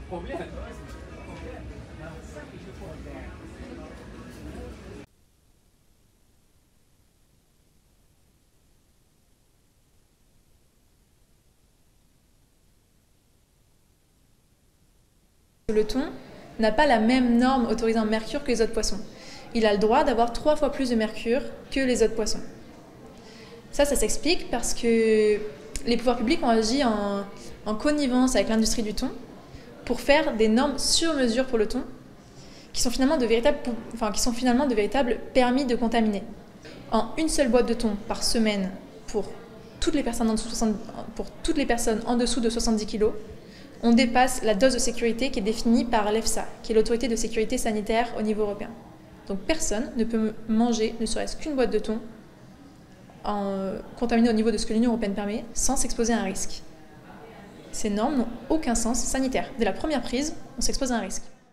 Le thon n'a pas la même norme autorisant mercure que les autres poissons. Il a le droit d'avoir 3 fois plus de mercure que les autres poissons. Ça s'explique parce que les pouvoirs publics ont agi en connivence avec l'industrie du thon pour faire des normes sur mesure pour le thon qui sont finalement de véritables permis de contaminer. En une seule boîte de thon par semaine pour toutes les personnes en dessous de 70 kg, on dépasse la dose de sécurité qui est définie par l'EFSA, qui est l'autorité de sécurité sanitaire au niveau européen. Donc personne ne peut manger ne serait-ce qu'une boîte de thon contaminée au niveau de ce que l'Union européenne permet, sans s'exposer à un risque. Ces normes n'ont aucun sens sanitaire. Dès la première prise, on s'expose à un risque.